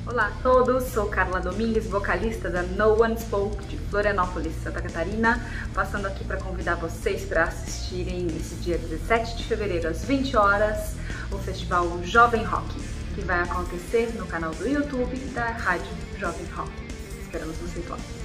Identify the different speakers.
Speaker 1: Olá a todos, sou Carla Domingues, vocalista da No One Spoke de Florianópolis, Santa Catarina, passando aqui para convidar vocês para assistirem esse dia 17 de fevereiro às 20 horas o festival Jovem Rock, que vai acontecer no canal do YouTube da Rádio Jovem Rock. Esperamos vocês lá.